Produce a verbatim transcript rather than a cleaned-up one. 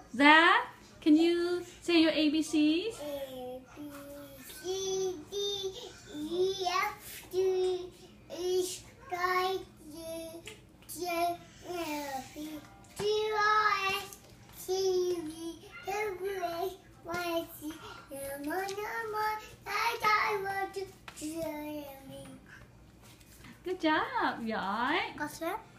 Zach, can you say your A B Cs? A, B, C, D, E, F, G, H, I, J, K, L, M, N, O, P, Q, R, S, T, U, V, W, X, Y, Z, M, N, O, P, Good job, giỏi. Có sếp.